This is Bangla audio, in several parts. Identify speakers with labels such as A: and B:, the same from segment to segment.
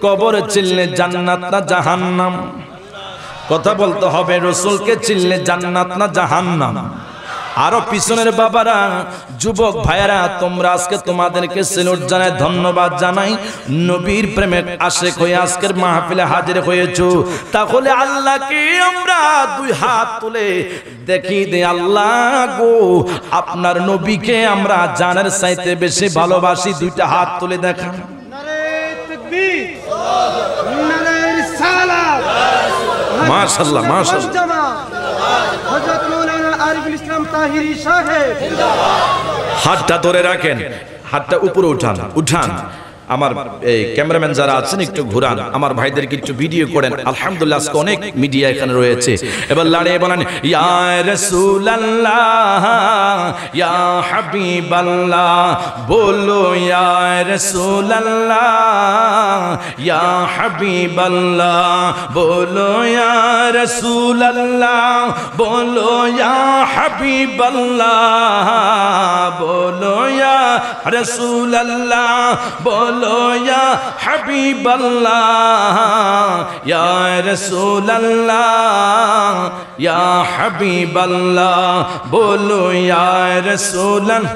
A: কবরে চিনলে জান্নাত না জাহান্নাম? কথা বলতে হবে, রাসূলকে চিনলে জান্নাত না জাহান্নাম? আরো পিছনের বাবারা, যুবক ভাইয়েরা, তোমরা আজকে তোমাদেরকে সেলুট জানাই, ধন্যবাদ জানাই। নবীর প্রেমের আশিক হয়ে আজকের মাহফিলে হাজির হয়েছো। তাহলে আল্লাহকে আমরা দুই হাত তুলে দেখি দে, আল্লাহ গো, আপনার নবীকে আমরা জানের চাইতে বেশি ভালোবাসি। দুইটা হাত তুলে দেখান।
B: নারে তাকবীর, নারে রিসালাত,
A: মাশাআল্লাহ মাশাআল্লাহ।
B: হযরত মাওলানা আরিফুল ইসলাম তাহিরি সাহেব
A: হাতটা ধরে রাখেন, হাতটা উপরে উঠান, উঠান। আমার এই ক্যামেরাম্যান যারা আছেন একটু ঘুরান, আমার ভাইদেরকে একটু ভিডিও করেন। আলহামদুলিল্লাহ আজকে অনেক মিডিয়া এখানে রয়েছে। এবার লাড়িয়ে বলেন, ইয়া রাসূলুল্লাহ ইয়া হাবিবাল্লাহ, বলো ইয়া রাসূলুল্লাহ ইয়া হাবিবাল্লাহ, বলো ইয়া রাসূলুল্লাহ, বলো ইয়া হাবিবাল্লাহ, বলো ইয়া রাসূলুল্লাহ, বলো ইয়া হাবিবাল্লাহ, ইয়া রাসূলুল্লাহ ইয়া হাবিবাল্লাহ, বলো ইয়া রাসূলুল্লাহ।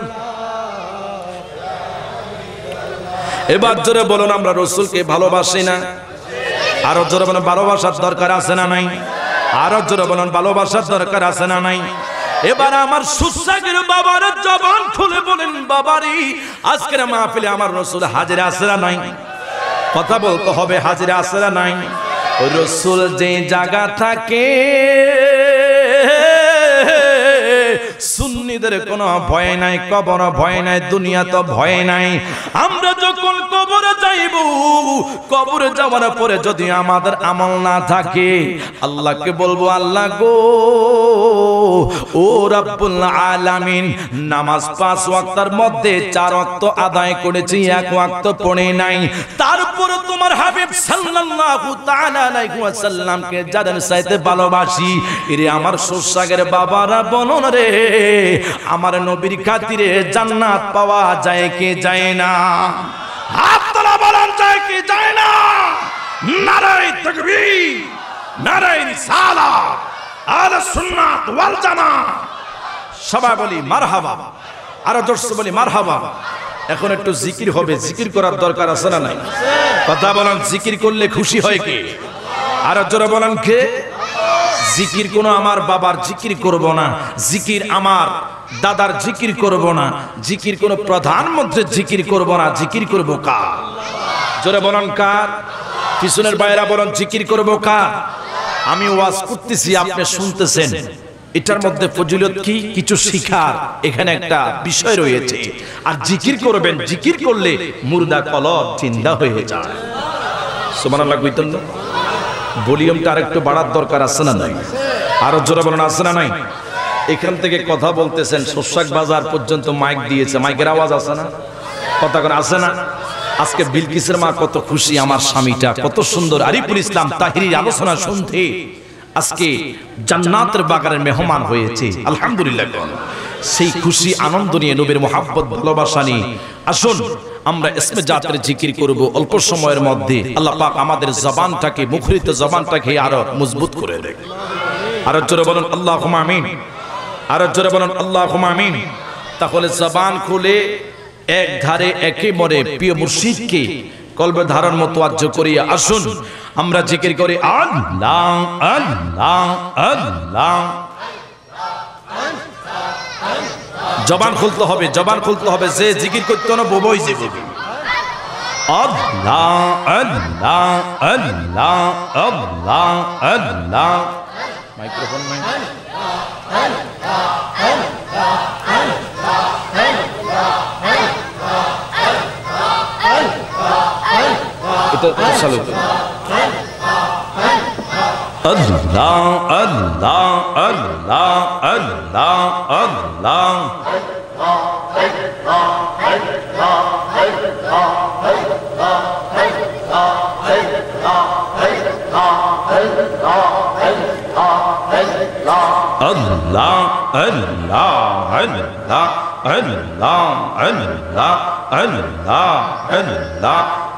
A: এবার জোরে বলুন, আমরা রাসূলকে ভালোবাসি না? আরো জোরে বলুন, ভালোবাসার দরকার আছে না নাই? আরো জোরে বলুন, ভালোবাসার দরকার আছে না নাই? এবার আমার সুসাগের বাবার জবান খুলে বলেন, বাবারি আজকের মাহফিলে আমার রাসূল হাজির আছে না নাই? কথা বলতে হবে, হাজির আছে না নাই? ওই রাসূল যে জায়গা থাকে সুন্নিদের কোনো ভয় নাই, কবর ভয় নাই, দুনিয়া তো ভয় নাই। আমরা যখন কবরে যাইব, কবরে যাওয়ার পরে যদি আমাদের আমল না থাকে, আল্লাহকে বলবো, আল্লাহ গো, ও রব্বুল আলামিন, নামাজ 5 ওয়াক্তের মধ্যে 4 ওয়াক্ত আদায় করেছি, 1 ওয়াক্ত পড়ে নাই। তারপর তোমার হাবিব সাল্লাল্লাহু তাআলা আলাইহি ওয়াসাল্লামকে যাদের চাইতে ভালোবাসি, এরে আমার সুসাগের বাবারা বলুন রে, আমার নবীর খাতিরে জান্নাত পাওয়া যায় কি যায় না? হাত তোলা বলেন, যায় কি যায় না? নারে তাকবীর, নারে রিসালাত, আহলে সুন্নাত ওয়াল জামাত। সবাই বলি মারহাবা, আরো জোরসে বলি মারহাবা। এখন একটু জিকির হবে, জিকির করার দরকার আছে না নাই? কথা বলেন, জিকির করলে খুশি হয় কে? আরো জোরে বলেন, কে? জিকির কোন আমার বাবার জিকির করব না, জিকির আমার দাদার জিকির করব না, জিকির কোন প্রধানমন্ত্রীর জিকির করব না, জিকির করব কার? জোরে বলেন, কার? পিছনের বাইরা বলেন, জিকির করব কার? আমি ওয়াজ করতেছি, আপনি শুনতেছেন, এটার মধ্যে ফজিলত কি? কিছু শিখার এখানে একটা বিষয় রয়েছে। আর জিকির করবেন, জিকির করলে মুর্দা কলব জিন্দা হয়ে যায়। সুবহানাল্লাহ কইতেন না? ভলিউমটা আরেকটু বাড়ার দরকার আছে না নাই? আরো জোরে বলেন, আছে না নাই? এখান থেকে কথা বলতেছেন, শোষাক বাজার পর্যন্ত মাইক দিয়েছে, মাইকের আওয়াজ আছে না? কথা কোন আছে না? আজকে বিলকিসের মা কত খুশি, আমার স্বামীটা কত সুন্দর। আরিফুল ইসলাম তাহিরির আলোচনা শুনতে আজকে জান্নাতের বাগানের মেহমান হয়েছে, আলহামদুলিল্লাহ। সেই খুশি আনন্দ নিয়ে, নবীর মোহাব্বত ভালোবাসা নিয়ে আসুন আমরা ইসমে জাতের জিকির করব অল্প সময়ের মধ্যে। আল্লাহ পাক আমাদের জবানটাকে, মুখরিত জবানটাকে আরো মজবুত করে দেয়। আরো জোরে বলুন আল্লাহুম্মা আমিন, আরো জোরে বলুন আল্লাহুম্মা আমিন। তাহলে জবান খুলে এক ধারে একেবারে প্রিয় মুর্শিদকে কলবে ধারণ মোতওয়াজ্জ করিয়া আসুন আমরা জিকির করি, আল্লাহ আল্লাহ আল্লাহ। জবান খুলতে হবে, জবান খুলতে হবে। যে জিকির করতে না ববই যে বলবে আল্লাহ আল্লাহ আল্লাহ আল্লাহ আল্লাহ। মাইক্রোফোন নাই, এটা চালু। আল্লাহ আল্লাহ আল্লাহ আল্লাহ আল্লাহ। Allah Allah Allah Allah Allah Allah Allah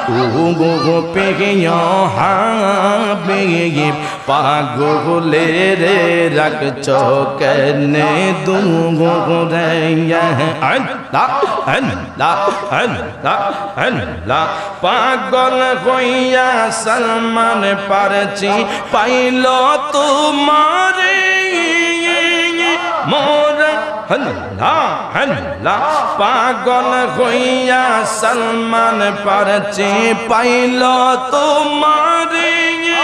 A: উগো পেগিয়া হাবিব পাগলে রে রাখছ কেনে দুগো রে আল্লাহ আল্লাহ আল্লাহ আল্লাহ পাগল হইয়া সলমান পারছি পাইল তোমারে মোর আল্লাহ আল্লাহ পাগল হইয়া সলমান পারছি পাইল তোমারে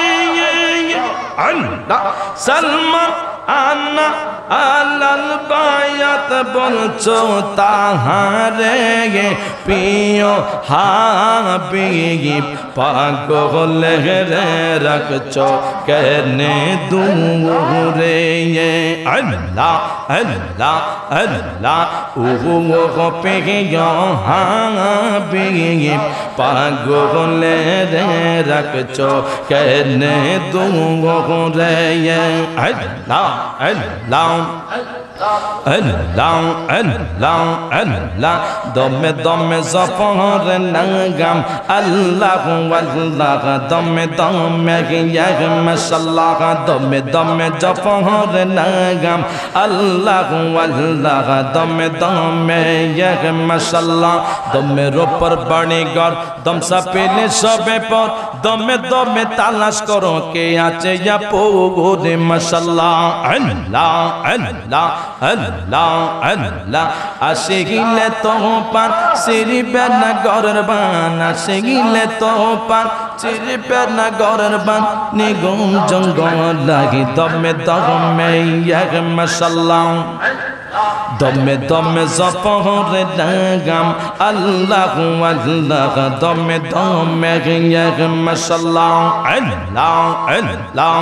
A: আল্লাহ সলমান আনা আলাল বায়াত বলছো তাহারে প্রিয় হাবিব পাগল রে রাখছো কেনে দূরে আল্লাহ আল্লাহ আল্লাহ ওগো প্রিয় হাবিব পাগল রে রাখছো কেনে দূরে আল্লাহ আল্লাহ আল্লাহ আল্লাহ আল্লাহ দমে দমে জপর নাগাম আল্লাহ আল্লাহ দমে দমে ইয়া মাশাআল্লাহ দমে দমে জপর নাগাম আল্লাহ আল্লাহ দমে দমে ইয়া মাশাআল্লাহ দমের উপর বাণী গর দম সাপেলে সবে পর দমে দমে তালাশ করো কে আছে ইয়া পোগরে মাশাআল্লাহ আল্লাহ আল্লাহ আল্লাহ আল্লাহ আসে গিলে তো পার সিরিবে না গরের বান আসে গিলে তো পার সিরিবে না গরের বান নিগম জঙ্গল লাগি দমে দমে ইয়া মাশাআল্লাহ দমে দমে জপরে নাগাম আল্লাহ আল্লাহ দমে দমে ইয়া মাশাআল্লাহ আল্লাহ আল্লাহ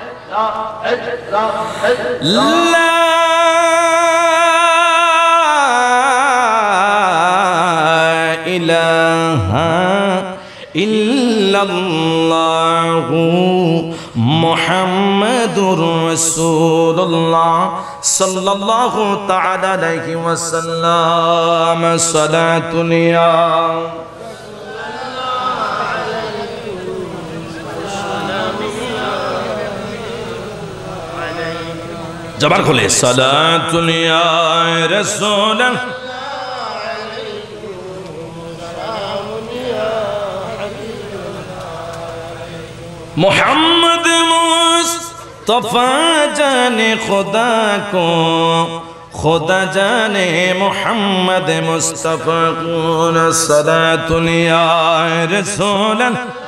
A: লা ইলাহা ইল্লাল্লাহু মুহাম্মাদুর রাসূলুল্লাহ সাল্লাল্লাহু তাআলা আলাইহি ওয়াসাল্লাম সালাতুন ইয়া জবান খুলে সালাতুন ইয়া রাসূল मोहम्मद मुस्तफा जाने खुदा को खुदा जाने मोहम्मद मुस्तफा को सलातुन या रसूल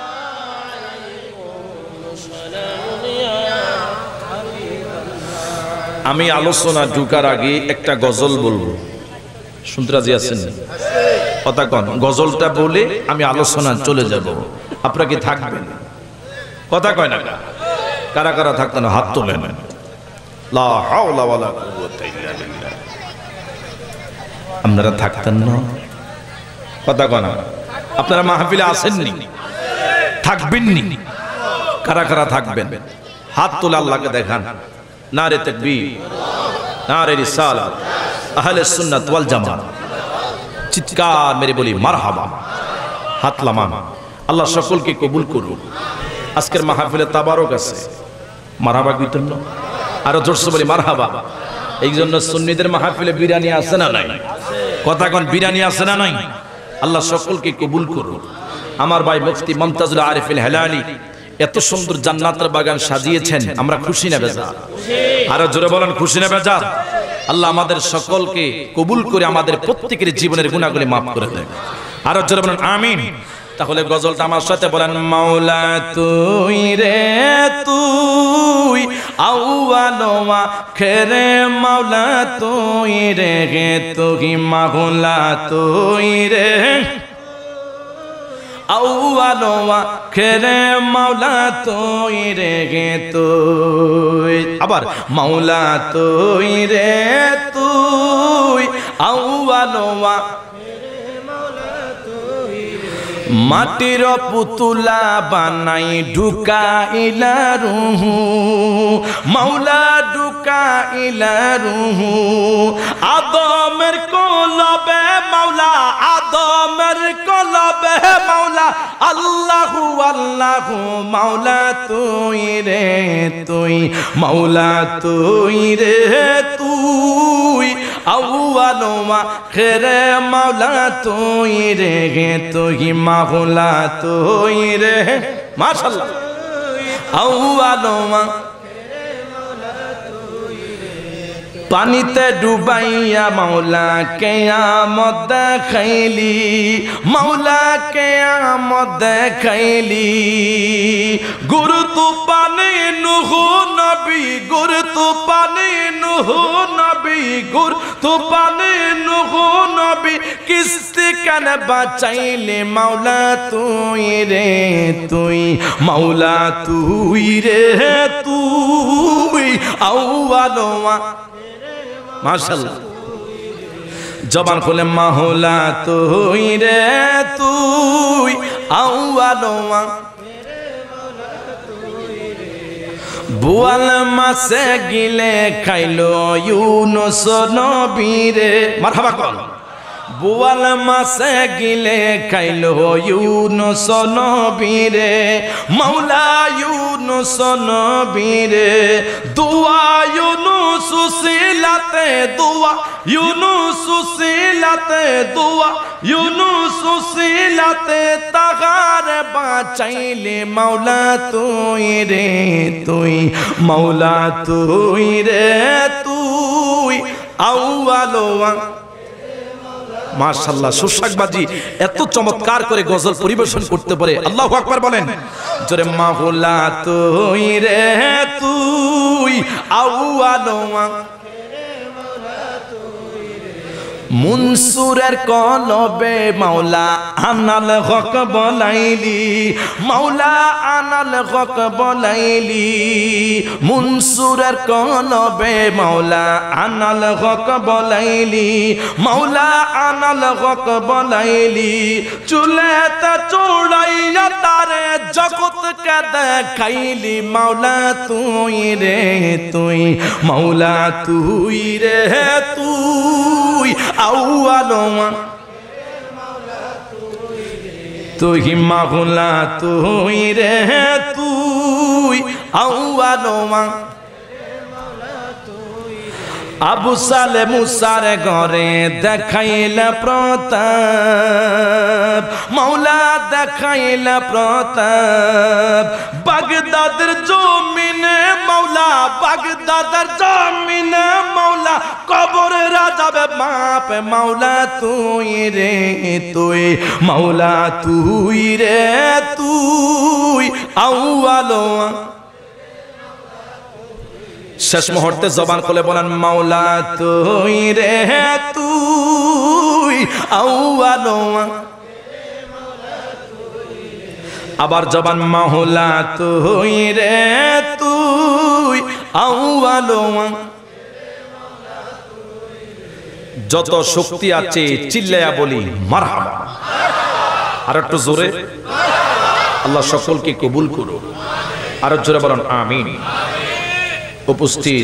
A: আমি আলোচনা ঢুকার আগে একটা গজল বলবো শুনতে রাজি আছেন কথা কোন গজলটা বলে আমি আলোচনা চলে যাব আপনারা কি থাকবেন কথা কয় না কারা কারা থাকতেন হাত তোলেন লা হাওলা ওয়ালা কুওয়াতা ইল্লা বিল্লাহ আপনারা থাকতেন না কথা কয় না আপনারা মাহফিলে আসেননি থাকবেননি কারা কারা থাকবেন হাত তোলে আল্লাহকে দেখান নারে তাকবীর নারে রিসালাত আহলে সুন্নাত ওয়াল জামাত চিৎকার মেরে বলি মারহাবা হাত লামান আল্লাহ সকলকে কবুল করুন আজকের মাহফিলে তাবারক আছে মারহাবা কইতেন না আর জোরসে বলি মারহাবা এই জন্য সুন্নিদের মাহফিলে বিরিয়ানি আছে না নাই কথা কোন বিরিয়ানি আছে না নাই আল্লাহ সকলকে কবুল করুন আমার ভাই মুফতি মুমতাজুল আরিফিল হেলালি এত সুন্দর জান্নাতের বাগান সাজিয়েছেন আমরা খুশি না বেজার আর জোরে বলেন খুশি না বেজার আল্লাহ আমাদের সকলকে কবুল করে আমাদের প্রত্যেকের জীবনের গুনাহগুলি maaf করে দেন আর জোরে বলেন আমিন তাহলে গজলটা আমার সাথে বলেন মাওলা তুই রে তুই আউয়াল ওয়া খেরে মাওলা তুই রে তুই মাওলা তুই রে আউয়াল ওয়া খেরে মাওলা তুই রে তুই আবার মাওলা তুই রে তুই আউয়াল ওয়া মাটির পুতুলা বানাই ঢুকাইলা রুহু মাওলা ঢুকাইলা রুহু আদমের কলবে মাওলা আদমের কলবে হবে মাওলা আল্লাহু আল্লাহু মাওলা তুই রে তুই মাওলা তুই রে তুই আউয়াল ওয়া আখিরে মাওলা তুই রে তুই মাওলা তুই রে মাশাআল্লাহ আউয়াল ওয়া পানিতে ডুবাইয়া মাওলা কিয়ামত দেখাইলি মাওলা কিয়ামত দেখাইলি গুরু তু পানি নূহ নবী গুরু তু পানি নূহ নবী গুরু তু পানি নূহ নবী কিস্তি কেন বাঁচাইলে মাওলা তুই রে তুই মাওলা তুই রে তুই আউয়াল ওয়া মাশাআল্লাহ জবান খুলে মাওলা তুই রে তুই আউয়াল ওয়া বুয়াল মাছে গিলে খাইলো ইউনুস নবী রে মারহাবা কর বুয়াল মাছে গিলে খাইলো ইউনুস নবী রে মাওলা ইউনুস নবী রে দুআ ইউনুস সিলাতে দুআ ইউনুস সিলাতে দুআ ইউনুস সিলাতে তাগার বাঁচাইলে মাওলা তুই রে তুই মাওলা তুই রে তুই আউয়াল ওয়া মাশাআল্লাহ সুশাকবাজি এত চমৎকার করে গজল পরিবেশন করতে পারে আল্লাহু আকবার বলেন জোরে মাওলা তুই রে তুই আউয়াল ওয়া মুনসুরের কলবে মাওলা আনাল হক বলাইলি মাওলা আনাল হক বলাইলি মুনসুরের কলবে মাওলা আনাল হক বলাইলি মাওলা আনাল হক বলাইলি চুলেতে চড়াইয়া তারে জগৎকে দেখাইলি মাওলা তুই রে তুই মাওলা তুই রে তুই আউয়াল ওয়া তুই মাওলা তুই রে তুই আউয়াল ওয়া আবু সালে মুসার ঘরে দেখাইলা প্রতাপ মাওলা দেখাইলা প্রতাপ বাগদাদের জমিনে মাওলা বাগদাদের জমিনে মাওলা কবর রাজাবে বাপ মাওলা তুই রে তুই মাওলা তুই রে তুই আউয়াল ওয়া শেষ মুহূর্তে জবান খুলে বলেন মাওলা তুই রে তুই আউয়াল ওয়া আবার জবান মাওলা তুই রে তুই আউয়াল ওয়া যত শক্তি আছে চিল্লায়া বলি মারহাবা আর একটু জোরে আল্লাহ সকলকে কবুল করুন আর জোরে বলেন আমিন উপস্থিত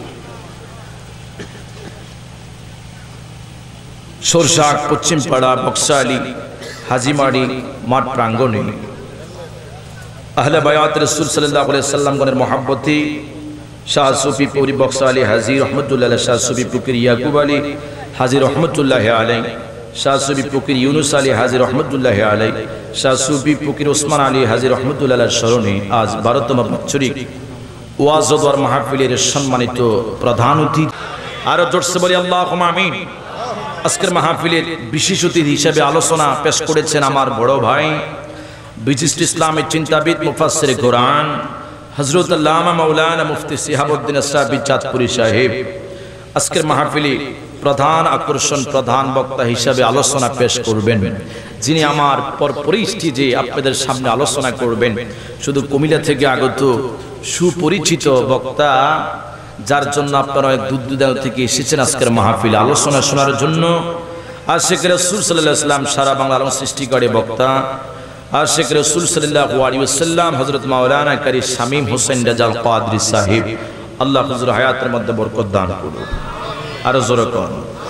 A: সরষাক পশ্চিমপাড়া বক্সালি হাজিমাড়ি মাঠ প্রাঙ্গণে আহলে বায়াত রাসূল সাল্লাল্লাহু আলাইহি সাল্লামগণের মহব্বতে শাহ সুফি পুরি বক্সালি হাজী রহমতুল্লাহ আলাইহি শাহ সুফি ফকির ইয়াকুব আলী হাজী রহমতুল্লাহ আলাইহি শাহ সুফি ফকির ইউনুস আলী হাজী রহমতুল্লাহ আলাইহি শাহ সুফি ফকির ওসমান আলী হাজী রহমতুল্লাহ আলাইহির স্মরণে আজ 12তম বাৎসরিক ওয়াজ ও দোয়ার মাহফিলের সম্মানিত প্রধান অতিথি আর জোরসে বলি আল্লাহুম্মা আমিন। আজকের মাহফিলের বিশেষ অতিথি হিসেবে আলোচনা পেশ করেছেন আমার বড় ভাই বিশিষ্ট ইসলামের চিন্তাবিদ মুফাসসির কোরআন হযরত আল্লামা মাওলানা মুফতি সিহাবউদ্দিন আসরাফি চাঁদপুরি সাহেব। আজকের মাহফিলে প্রধান আকর্ষণ প্রধান বক্তা হিসেবে আলোচনা পেশ করবেন, যিনি আমার পরপরই স্টেজে আপনাদের সামনে আলোচনা করবেন। শুধু কুমিল্লা থেকে আগত সুপরিচিত বক্তা, যার জন্য আপনারা অনেক দূর দূরান্ত থেকে এসেছেন আজকের মাহফিলে আলোচনা শোনার জন্য। আশিক রাসূল সাল্লাল্লাহু আলাইহি ওয়াসাল্লাম সারা বাংলার সৃষ্টিকারী বক্তা আশিক রাসূল সাল্লাল্লাহু আলাইহি ওয়াসাল্লাম হযরত মাওলানা কারি শামীম হোসেন রাজাল কাদরি সাহেব। আল্লাহ হুজুর হায়াতের মধ্যে বরকত দান করুন। আর জোরে করুন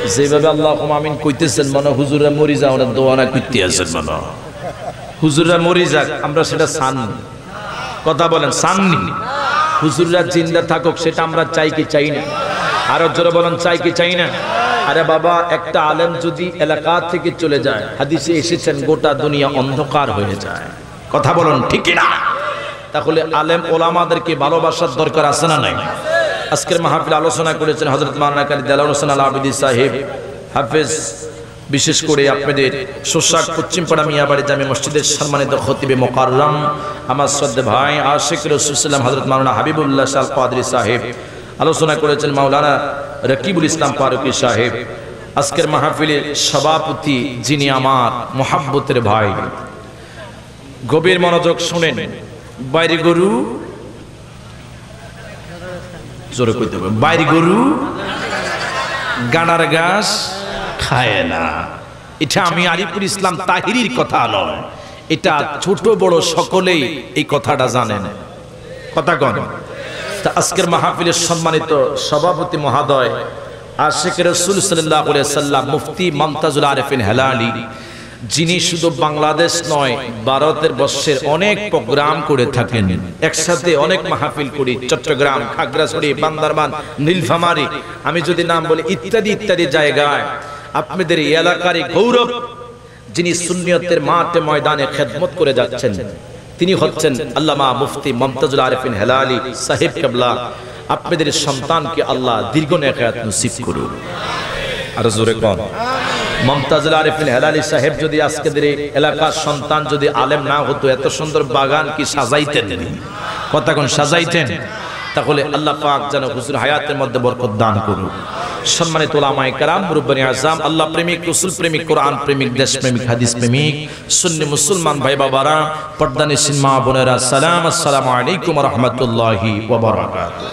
A: যেভাবে আল্লাহুম্মা আমিন কইতেছেন মনে হুজুররা মরি যাও না দোয়া না কইতে আছেন মনে হুজুররা মরি যাক আমরা সেটা চাননি কথা বলেন চাননি হুজুররা জিন্দা থাকুক সেটা আমরা চাই কি চাই না আরো জোরে বলেন চাই কি চাই না আরে বাবা একটা আলেম যদি এলাকা থেকে চলে যায় হাদিসে এসেছেন গোটা দুনিয়া অন্ধকার হয়ে যায় কথা বলুন ঠিক কি না তাহলে আলেম ওলামাদেরকে ভালোবাসার দরকার আছে না নাই আজকের মাহফিল আলোচনা করেছেন হযরত মাওলানা কারি দেলাওয়ার হোসেন আল আবিদি সাহেব হাফেজ বিশেষ করে আপনাদের শোষাক পশ্চিমপাড়া মিয়াবাড়ি জামে মসজিদের সম্মানিত খতিবে মুকাররম আমার শ্রদ্ধেয় ভাই আশিক রাসূল সাল্লাল্লাহু হযরত মাওলানা হাবিবুল্লাহ শাহ কাদরি সাহেব আলোচনা করেছেন মাওলানা রকিবুল ইসলাম ফারুকী সাহেব আজকের মাহফিলের সভাপতি যিনি আমার মুহাব্বতের ভাই গভীর মনোযোগ শুনেন বাইরে গরু জোরে কইতে হবে বাইরে গরু গানার ঘাস খায় না এটা আমি আরিফুল ইসলাম তাহিরির কথা নয় এটা ছোট বড় সকলেই এই কথাটা জানেন কথা কোন তা আজকের মাহফিলের সম্মানিত সভাপতি মহোদয় আশিক রাসূল সাল্লাল্লাহু আলাইহি সাল্লাম মুফতি মুমতাজুল আরিফিন হেলালি যিনি শুধু বাংলাদেশ নয় ভারতের বর্ষের অনেক প্রোগ্রাম করে থাকেন একসাথে অনেক মাহফিল করি চট্টগ্রাম খাগড়াছড়ি বান্দরবান নীলফামারী আমি যদি নাম বলি ইত্যাদি ইত্যাদি জায়গায় আপনাদের এলাকারই গৌরব যিনি সুন্নিয়তের মাঠে ময়দানে খেদমত করে যাচ্ছেন তিনি হচ্ছেন আল্লামা মুফতি মুমতাজুল আরিফিন হেলালি সাহেব কেবলা আপনাদের সন্তানকে আল্লাহ দীর্ঘ নেকায়াত নসিব করুন আর জোরে কোন মুমতাজুল আরিফিন হেলালি সাহেব যদি আজকের এলাকার সন্তান যদি আলেম না হতো এত সুন্দর বাগান কি সাজাইতেন কথা কোন সাজাইতেন তাহলে আল্লাহ পাক যেন হুজুর হায়াতের মধ্যে বরকত দান করুন সম্মানিত উলামায়ে কেরাম মুরব্বিয়ানে আযম আল্লাহ প্রেমিক রাসূল প্রেমিক কোরআন প্রেমিক দেশ প্রেমিক হাদিস প্রেমিক সুন্নি মুসলমান ভাই বাবারা পর্দানিশীন মা বোনেরা আসসালামু আলাইকুম ওয়া রাহমাতুল্লাহি ওয়া বারাকাতুহু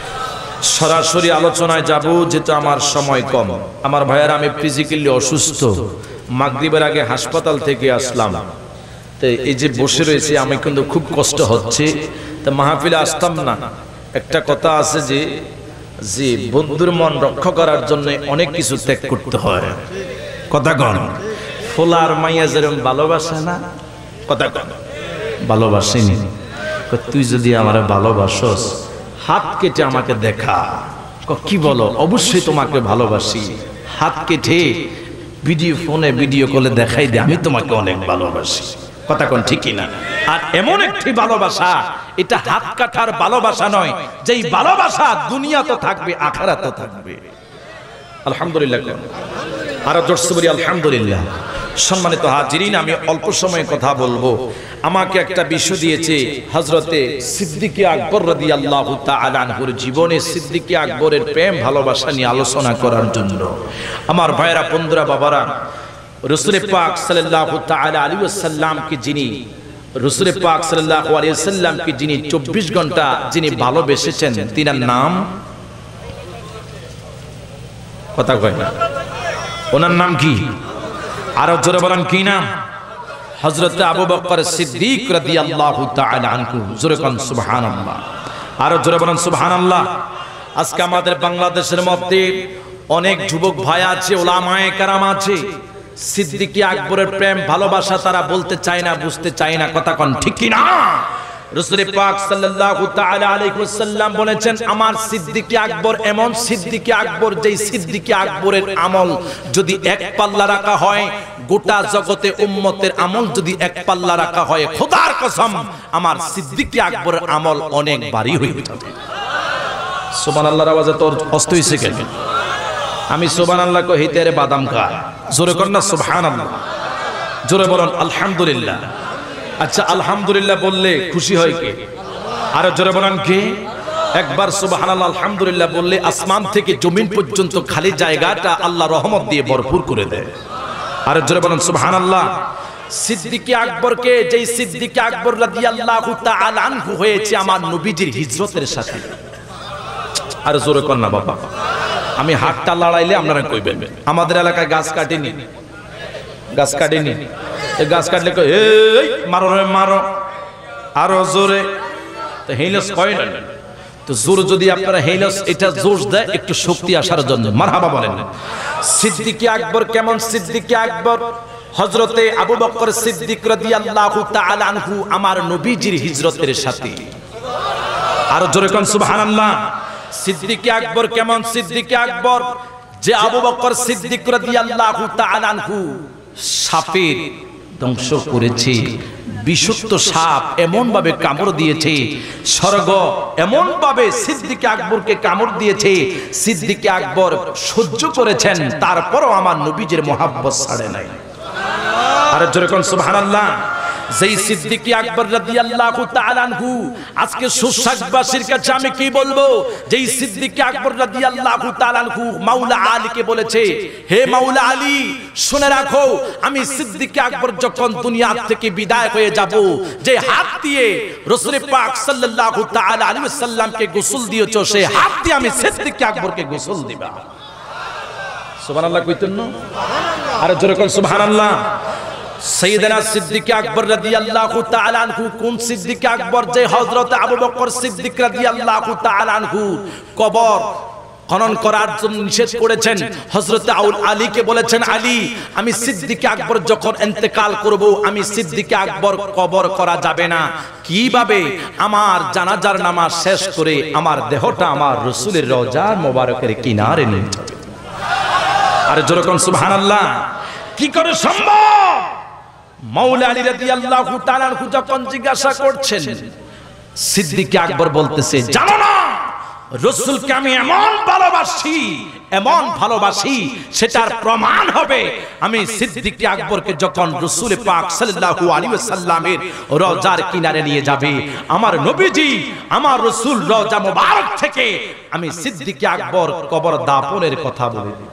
A: সরাসরি আলোচনায় যাব যেটা আমার সময় কম আমার ভাইয়ারা আমি ফিজিক্যালি অসুস্থ মাগরিবের আগে হাসপাতাল থেকে আসলাম তো এই যে বসে রয়েছে আমি কিন্তু খুব কষ্ট হচ্ছে তো মাহফিলে আসতাম না একটা কথা আছে যে বন্ধুর মন রক্ষা করার জন্য অনেক কিছু ত্যাগ করতে হয় কথা কন ফোলার মাইয়া যেরকম ভালোবাসে না কথা কন ভালোবাসেনি তুই যদি আমার ভালোবাসস হাত কেটে আমাকে দেখা কি বলো অবশ্যই তোমাকে ভালোবাসি হাত কেটে ভিডিও ফোনে ভিডিও কলে দেখাই দে আমি তোমাকে অনেক ভালোবাসি কথা কোন ঠিক না আর এমন একটি ভালোবাসা এটা হাত কাটার ভালোবাসা নয় যেই ভালোবাসা দুনিয়া তো থাকবে আখিরাত তো থাকবে আলহামদুলিল্লাহ আর জোরসে বলি আলহামদুলিল্লাহ সম্মানিত হাজিরিন আমি অল্প সময়ে কথা বলবো আমাকে একটা বিষয় দিয়েছে হযরতে সিদ্দিকে আকবর রাদিয়াল্লাহু তাআলা আনহুর জীবনে সিদ্দিকে আকবরের প্রেম ভালোবাসা নিয়ে আলোচনা করার জন্য আমার ভাইরা বন্ধুরা বাবারা রাসূল পাক সাল্লাল্লাহু তাআলা আলাইহি ওয়াসাল্লাম কি যিনি রাসূল পাক সাল্লাল্লাহু আলাইহি ওয়াসাল্লাম কি যিনি 24 ঘন্টা যিনি ভালোবেসেছেন তিনার নাম কথা কয় না ওনার নাম কি আর জোরে বলেন কি নাম হযরত আবু বকর সিদ্দিক রাদিয়াল্লাহু তাআলা আনহু জোরে কোন সুবহানাল্লাহ আর জোরে বলেন সুবহানাল্লাহ আজকে আমাদের বাংলাদেশের মধ্যে অনেক যুবক ভাই আছে উলামায়ে কেরাম আছে সিদ্দিকী আকবরের প্রেম ভালোবাসা তারা বলতে চায় না বুঝতে চায় না কথা কোন ঠিক কি না রাসূল পাক সাল্লাল্লাহু তাআলা আলাইহি ওয়াসাল্লাম বলেছেন আমার সিদ্দিকী আকবর এমন সিদ্দিকী আকবর যেই সিদ্দিকী আকবরের আমল যদি এক পাল্লা রাখা হয় গোটা জগতে উম্মতের আমল যদি এক পাল্লা রাখা হয় খোদার কসম আমার সিদ্দিকী আকবরের আমল অনেক ভারী হয়ে যাবে সুবহানাল্লাহর আওয়াজে তোর কষ্ট হইছে কেন আমি সুবহানাল্লাহ কইতে রে বাদাম খায় জোরে কর না সুবহানাল্লাহ জোরে বলেন আলহামদুলিল্লাহ আচ্ছা আলহামদুলিল্লাহ বললে খুশি হয় কে আর জোরে বলেন কে একবার সুবহানাল্লাহ আলহামদুলিল্লাহ বললে আসমান থেকে জমিন পর্যন্ত খালি জায়গাটা আল্লাহ রহমত দিয়ে ভরপুর করে দেয় আর জোরে বলেন সুবহানাল্লাহ সিদ্দিকী আকবরকে যেই সিদ্দিকী আকবর রাদিয়াল্লাহু তাআলা আনহু হয়েছে আমার নবীজির হিজরতের সাথে আর জোরে কর না বাবা আমি হাতটা লড়াইলে আপনারা কইবেন আমাদের এলাকায় গাছ কাটেনি গাছ কাটলে এই মারো রে মারো আরো জোরে তো হেইলস কয় না তো জোর যদি আপনারা হেলাস এটা জোশ দেয় একটু শক্তি আসার জন্য মারহাবা বলেন। সিদ্দিক আকবর কেমন? সিদ্দিক আকবর হযরতে আবু বকর সিদ্দিক রাদিয়াল্লাহু তাআলা আনহু আমার নবীজির হিজরতের সাথী। আর জোরে কোন সুবহানাল্লাহ। সিদ্দিক আকবর কেমন? সিদ্দিক আকবর যে আবু বকর সিদ্দিক রাদিয়াল্লাহু তাআলা আনহু সাপের ধ্বংস করেছে, বিষাক্ত সাপ এমন ভাবে কামড় দিয়েছে, স্বর্গ এমন ভাবে সিদ্দিক আকবরকে কামড় দিয়েছে, সিদ্দিক আকবর সহ্য করেছেন, তারপরও আমার নবীজির মহব্বত ছাড়ে নাই। আর জোরে কোন সুবহানাল্লাহ। যেই সিদ্দিক আকবর রাদিয়াল্লাহু তাআলা আনহু আজকে সুশাকবাসীর কাছে আমি কি বলবো, যেই সিদ্দিক আকবর রাদিয়াল্লাহু তাআলা আনহু মাওলা আলীকে বলেছে, হে মাওলা আলী শুনে রাখো, আমি সিদ্দিক আকবর যখন দুনিয়া থেকে বিদায় হয়ে যাব, যে হাত দিয়ে রাসূল পাক সাল্লাল্লাহু তাআলা আলাইহি ওয়াসাল্লামকে গোসল দিয়েছো, সেই হাত দিয়ে আমি সিদ্দিক আকবরকে গোসল দিবা। সুবহানাল্লাহ কইতেন না? আর জোরে কোন সুবহানাল্লাহ। সাইয়েদনা সিদ্দিক আকবর রাদিয়াল্লাহু তাআলা আনহু কোন সিদ্দিক আকবর? যে হযরত আবু বকর সিদ্দিক রাদিয়াল্লাহু তাআলা আনহু কবর খনন করার জন্য নিষেধ করেছেন। হযরত আলীকে বলেছেন, আলী আমি সিদ্দিক আকবর যখন ইন্তেকাল করব, আমি সিদ্দিক আকবর কবর করা যাবে না। কিভাবে? আমার জানাজার নামাজ শেষ করে আমার দেহটা আমার রাসূলের রওজার মোবারকের কিনারে নিয়ে যাবে। আর জোরে কোন সুবহানাল্লাহ। কি করে সম্ভব? মাওলা আলী রাদিয়াল্লাহু তাআলা আনহু যখন জিজ্ঞাসা করছেন, সিদ্দিক আকবর বলতেছে, জানো না রাসূলকে আমি এমন ভালোবাসি সেটার প্রমাণ হবে আমি সিদ্দিক আকবরকে যখন রাসূল পাক সাল্লাল্লাহু আলাইহি ওয়াসাল্লামের রওজার কিনারে নিয়ে যাবে, আমার নবীজি আমার রাসূল রওজা মোবারক থেকে আমি সিদ্দিক আকবর কবর দাফনের কথা বলে দিই।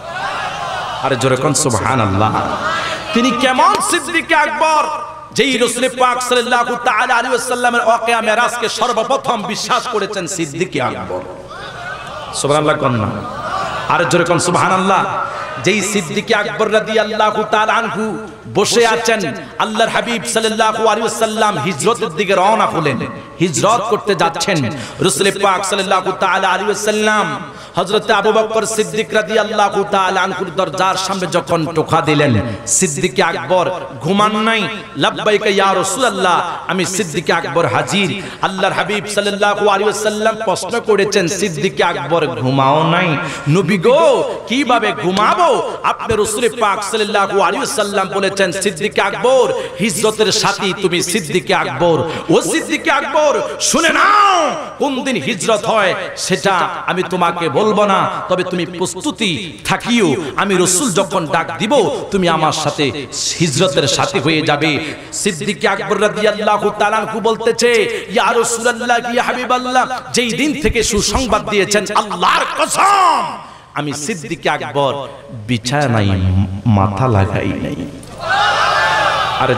A: আরে জোরে কোন সুবহানাল্লাহ। তিনি কেমন সিদ্দিক আকবর? যেই রাসূল পাক সাল্লাল্লাহু তাআলা আলাইহি ওয়াসাল্লামের ওয়াকিয়া মেরাজকে সর্বপ্রথম বিশ্বাস করেছেন সিদ্দিক আকবর। সুবহানাল্লাহ কোন না? আর জোরে কোন সুবহানাল্লাহ। যেই সিদ্দিক আকবর রাদিয়াল্লাহু তাআলা আনহু বসে আছেন, আল্লাহর হাবিব সাল্লাল্লাহু আলাইহি ওয়াসাল্লাম হিজরতের দিকে রওনা হলেন, হিজরত করতে যাচ্ছেন। রাসূল পাক সাল্লাল্লাহু তাআলা আলাইহি ওয়াসাল্লাম হযরত আবু বকর সিদ্দিক রাদিয়াল্লাহু তাআলা আনহুর দরজার সামনে যখন টোকা দিলেন, সিদ্দিক আকবর ঘুমান নাই। লাব্বাইকা ইয়া রাসূলুল্লাহ, আমি সিদ্দিক আকবর হাজির। আল্লাহর হাবিব সাল্লাল্লাহু আলাইহি ওয়াসাল্লাম প্রশ্ন করেছেন, সিদ্দিক আকবর ঘুমাও নাই? নবী গো কিভাবে ঘুমাবো? আপনি রাসূল পাক সাল্লাল্লাহু আলাইহি ওয়াসাল্লাম বলেছেন, সিদ্দিক আকবর হিজরতের সাথী, তুমি সিদ্দিক আকবর। ও সিদ্দিক আকবর শুনে নাও, কোন দিন হিজরত হয় সেটা আমি তোমাকে বলবো না, তবে তুমি প্রস্তুতি থাকিও, আমি রাসূল যখন ডাক দিব তুমি আমার সাথে হিজরতের সাথী হয়ে যাবে। সিদ্দিক আকবর রাদিয়াল্লাহু তাআলা আনহু বলতেছে, ইয়া রাসূলুল্লাহ, ইয়া হাবিবাল্লাহ, যেই দিন থেকে সুসংবাদ দিয়েছেন আল্লাহর কসম আমি সিদ্দিক আকবর বিছানায় মাথা লাগাই নাই। আরে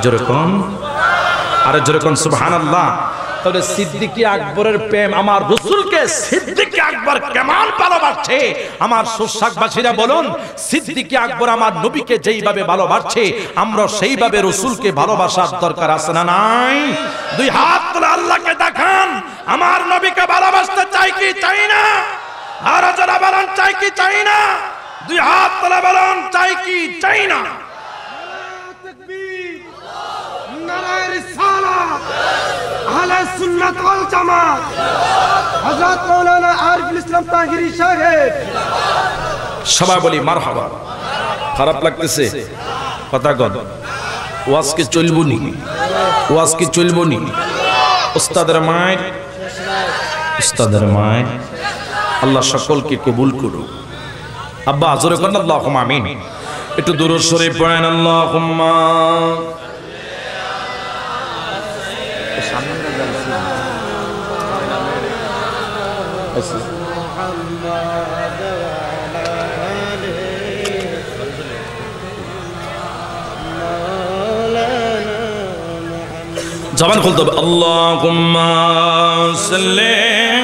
A: জোরে কোন সুবহানাল্লাহ। তাহলে সিদ্দিক আকবরের প্রেম, আমার রাসূলকে সিদ্দিক আকবর কেমন ভালোবাসে আমার সুশাকবাসীরা বলুন। সিদ্দিক আকবর আমার নবীকে যেইভাবে ভালোবাসে, আমরা সেইভাবে রাসূলকে ভালোবাসার দরকার আছে না নাই? দুই হাত তুলে আল্লাহকে দেখান, আমার নবীকে ভালোবাসতে চাই কি চাই না? আর যারা বলেন চাই কি চাই না? দুই হাত তুলে বলেন চাই কি চাই না?
B: তাকবীর, নারায়ে রিসালাত, আহলে সুন্নাত ওয়াল জামাত, হযরত মাওলানা আরিফুল ইসলাম তাহিরি সাহেব।
A: সবাই বলি মারহাবা। খারাপ লাগতেছে কথা কন? ওয়াজ কি চলবো নি? ওয়াজ কি চলবো নি? উস্তাদের মায়ের আল্লাহ সকলকে কবুল করুক। আব্বা জোরে কোন আল্লাহুম্মা আমিন। একটু দুরূদ শরীফ পড়েন, আল্লাহুম্মা জবান খুলতে হবে, আল্লাহুম্মা সাল্লি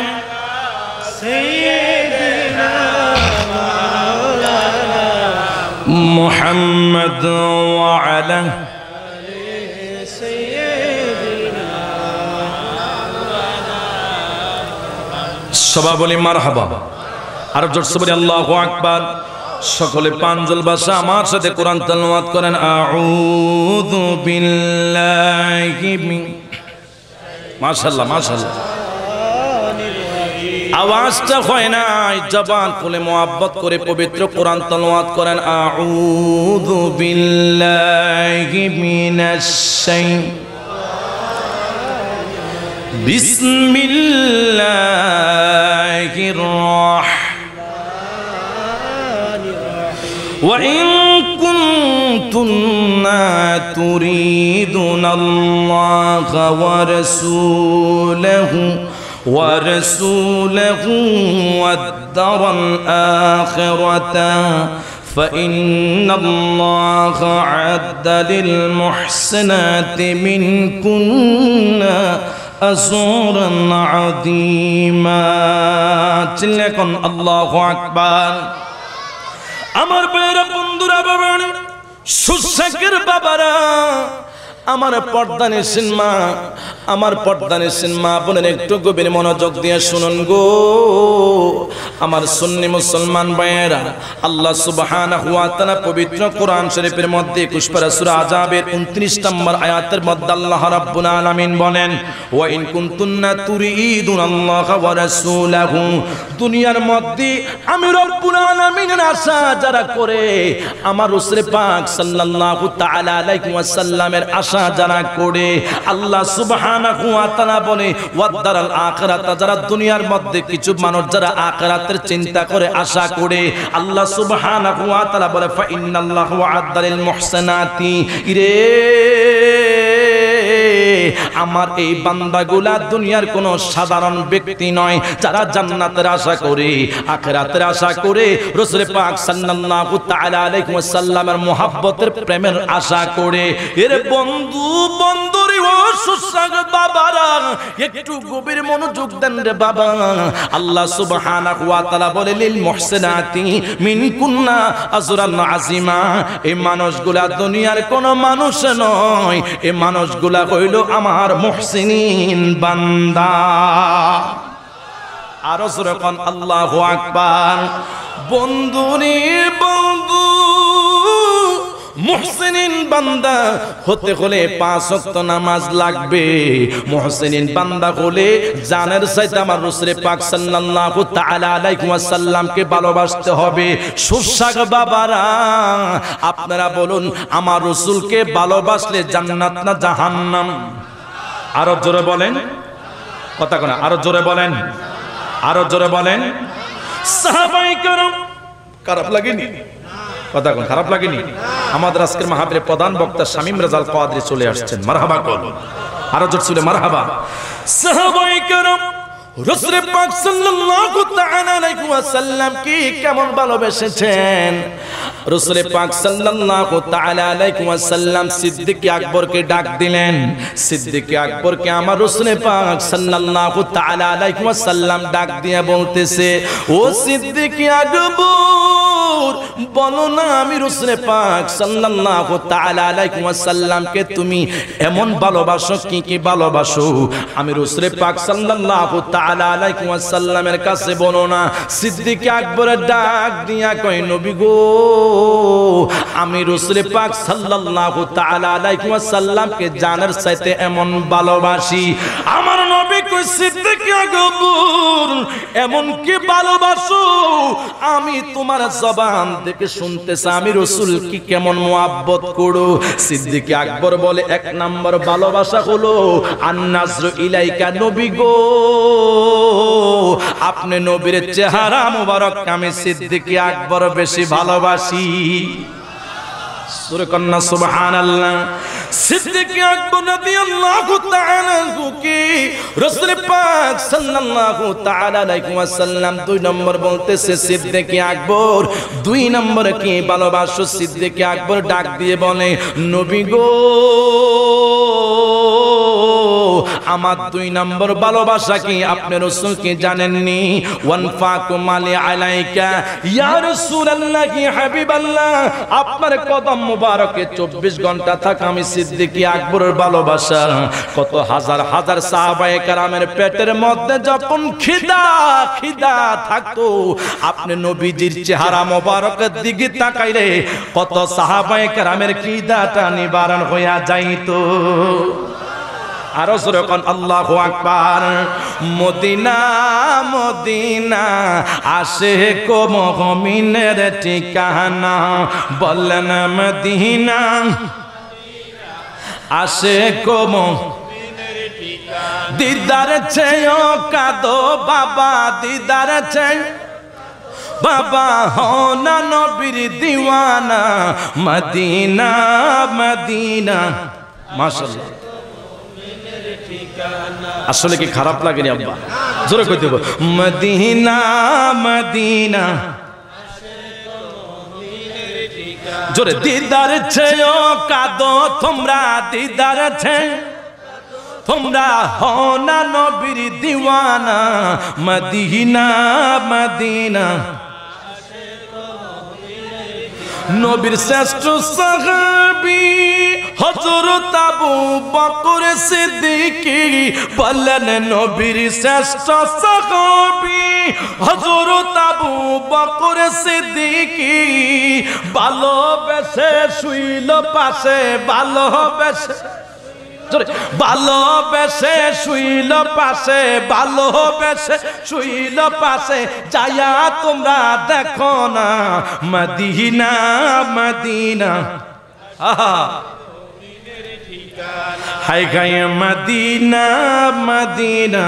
A: সাইয়্যিদিনা মাওলানা মুহাম্মদ ওয়া আলা সবাই বলি মারহাবা, আর জোরসে বলি আল্লাহু আকবার। সকলে পাঞ্জল ভাষা আমার সাথে কোরআন তেলাওয়াত করেন। আউযু বিল্লাহি মিন, মাশাআল্লাহ মাশাআল্লাহ। আওয়াজটা হয় না, জবান খুলে মুহাব্বত করে পবিত্র কোরআন তেলাওয়াত করেন। আউযু বিল্লাহি মিনাশ শাইতানির বিসমিল্লাহির রাহমানির রাহিম। ওয়া ইন কুনতুন্না তুরিদুনাল্লাহা ওয়া রাসূলাহু ورسوله والدار الآخرة فإن الله أعد للمحسنات منكن أجرا عظيما। চিল্লাকুন আল্লাহু আকবার। আমার ভাইরা, বন্ধুরা, বাবারা, সুশাকের বাবারা, আমার পর্দানে সিনেমা, আমার পর্দানে সিনেমা বোনের একটু গভীর মনোযোগ দিয়ে শুনুন গো। আমার সুন্নি মুসলমান ভাইয়েরা, আল্লাহ সুবহানাহু ওয়া তাআলা পবিত্র কোরআন শরীফের মধ্যে 21 পারা সূরা আযাবের 29 নম্বর আয়াতের মধ্যে আল্লাহ রাব্বুল আলামিন বলেন, ওয়া ইন কুনতুন্না তুরিদুনাল্লাহা ওয়া রাসূলাহু, দুনিয়ার মধ্যে আমি রব্বুল আলামিনের আশা যারা করে, আমার রাসূল পাক সাল্লাল্লাহু তাআলা আলাইহি ওয়াসাল্লামের আশা যারা করে, আল্লাহ সুবহানাহু ওয়া তাআলা বলে ওয়াদারাল আখিরাত, যারা দুনিয়ার মধ্যে কিছু মানুষ যারা আখিরাতের চিন্তা করে আশা করে, আল্লাহ সুবহানাহু ওয়া তাআলা বলে ফা ইন্নাল্লাহু আ'আদ্দা লিল মুহসিনাতি, ইরে আমার এই বান্দাগুলা দুনিয়ার কোনো সাধারণ ব্যক্তি নয়, যারা জান্নাতের আশা করে, আখিরাতের আশা করে, রাসূল পাক সাল্লাল্লাহু তাআলা আলাইহি ওয়াসাল্লামের মুহাব্বতের প্রেমের আশা করে। এর বন্ধু বন্ধুরি ও সুসাগ বাবারা, একটু গভীর মনোযোগ দেন রে বাবা। আল্লাহ সুবহানাহু ওয়া তাআলা বলে লিল মুহসিনাতি মিনকুন্না আজরান আযীমা, এই মানুষগুলা দুনিয়ার কোনো মানুষ নয়, এই মানুষগুলা হইল আমার মুহসিনিন বান্দা। আর যখন আল্লাহু আকবার। বন্ধুরে বন্ধু, মুহসিনিন বান্দা হতে হলে 5 ওয়াক্ত নামাজ লাগবে। মুহসিনিন বান্দা হলে জানের চাইতে আমার রাসূল পাক সাল্লাল্লাহু তাআলা আলাইহি ওয়াসাল্লামকে ভালোবাসতে হবে। সুশাক বাবারা, আপনারা বলুন, আমার রাসূলকে ভালোবাসলে জান্নাত না জাহান্নাম? আরো জোরে বলেন, কথা কোনা, আরো জোরে বলেন, আরো জোরে বলেন। সাহাবায়ে কেরাম, খারাপ লাগেনি? কথা কোন, খারাপ লাগেনি? আমাদের আজকের মাহফিলের প্রধান বক্তা শামীম রাজাল কাদরি চলে আসছেন, মারহাবা করুন, আরো জোরে চলে মারহাবা। সাহাবায়ে কেরাম রাসূল পাক সাল্লাল্লাহু তাআলা আলাইহি ওয়াসাল্লাম কি কেমন ভালোবেসেছেন। রাসূল পাক সাল্লাল্লাহু তাআলা আলাইহি ওয়াসাল্লাম সিদ্দিক আকবরকে ডাক দিলেন। সিদ্দিক আকবরকে আমার রাসূল পাক সাল্লাল্লাহু তাআলা আলাইহি ওয়াসাল্লাম ডাক দিয়ে বলতেছে, ও সিদ্দিক আকবর, বলো না আমি রাসূল পাক সাল্লাল্লাহু তাআলা আলাইহি ওয়াসাল্লামকে তুমি এমন ভালোবাসো, কি কি ভালোবাসো? আমি রাসূল পাক সাল্লাল্লাহু তাআলা আলাইহি ওয়াসাল্লামের কাছে বলো না। সিদ্দিক আকবর ডাক দিয়া কয়, নবী গো, আমি রাসূল পাক সাল্লাল্লাহু তাআলা আলাইহি ওয়াসাল্লামকে জানের চাইতে এমন ভালোবাসি। আমার নবী কই, সিদ্দিক আকবর এমন কি ভালোবাসো আমি তোমার জবান থেকে শুনতেছি, আমি রাসূল কি কেমন মুহাব্বত করো। সিদ্দিক আকবর বলে, 1 নম্বর ভালোবাসা হলো আন-নাজরু ইলাইকা, নবী গো, আপনি নবীর চেহারা মুবারক আমি সিদ্দিক আকবর বেশি ভালোবাসি। সূরা কন্যা সুবহানাল্লাহ। সিদ্দিক আকবর রাদিয়াল্লাহু তাআলা কে রাসূল পাক সাল্লাল্লাহু তাআলা আলাইহি ওয়াসাল্লাম 2 নম্বর বলতেছে, সিদ্দিক আকবর 2 নম্বর কি ভালোবাসো। সিদ্দিক আকবর ডাক দিয়ে বলে, নবী গো, আমার 2 নম্বর ভালোবাসা কি আপনি রাসূল কি জানেননি? ওয়ানফাকু মালি আলাইকা ইয়া রাসূলুল্লাহ হাবিবাল্লাহ, আপনার কদম মোবারকে 24 ঘন্টা থাকা আমি সিদ্দিকী আকবরের ভালোবাসা। কত হাজার হাজার সাহাবায়ে কেরামের পেটের মধ্যে যখন খিদা থাকতো, আপনি নবীজির চেহারা মোবারকের দিকে তাকাইলে কত সাহাবায়ে কেরামের খিদাটা নিবারণ হইয়া যাইতো। আরো জোরে কোন আল্লাহু আকবার। মদিনা মদিনা আশিক মুমিনের ঠিকানা, বলেন মদিনা আশিক মুমিনের ঠিকানা। দিদার চেয়ে কাঁদো বাবা, দিদার চেয়ে বাবা হনা নবীর দিওয়ানা, মদিনা মদিনা। মাশাআল্লাহ, আসলে কি খারাপ লাগেনি আব্বা? জোরে কইতে হবে মদিনা মদিনা, জোরে। দিদার চেয়ে কাঁদো তোমরা, দিদার চেয়ে তোমরা হনা নবীর দিওয়ানা, মদিনা মদিনা। নবীর শ্রেষ্ঠ সাহাবী হযরত আবু বকর সিদ্দিকী, বললেন নবীর শ্রেষ্ঠ সাহাবী হযরত আবু বকর সিদ্দিকী, ভালোবেসে শুইল পাশে, ভালোবেসে ভালোবেসে শুইল পাশে, ভালোবেসে শুইল পাশে। যায়া তোমরা দেখো না মদিনা মদিনা। আহা হাই গায়ে মদিনা মদিনা।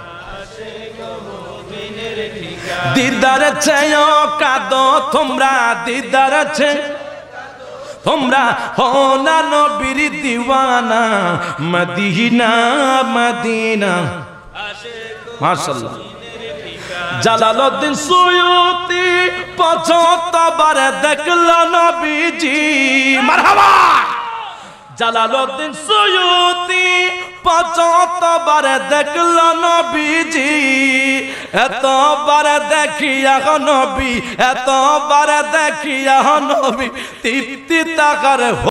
A: দিদার চেয়ে কাঁদো তোমরা, দিদার চেয়ে তোমরা হনা নবীর দিওয়ানা, মদিনা মদিনা। মাশাআল্লাহ। জালালউদ্দিন সুয়ুতি 75 বার দেখল নবীজি, মারহাবা। জালালউদ্দিন সুয়ুতি 75 বার দেখল নবীজি, এতবার দেখিয়া নবী, এতবার দেখিয়া নবী তৃপ্তি তাকার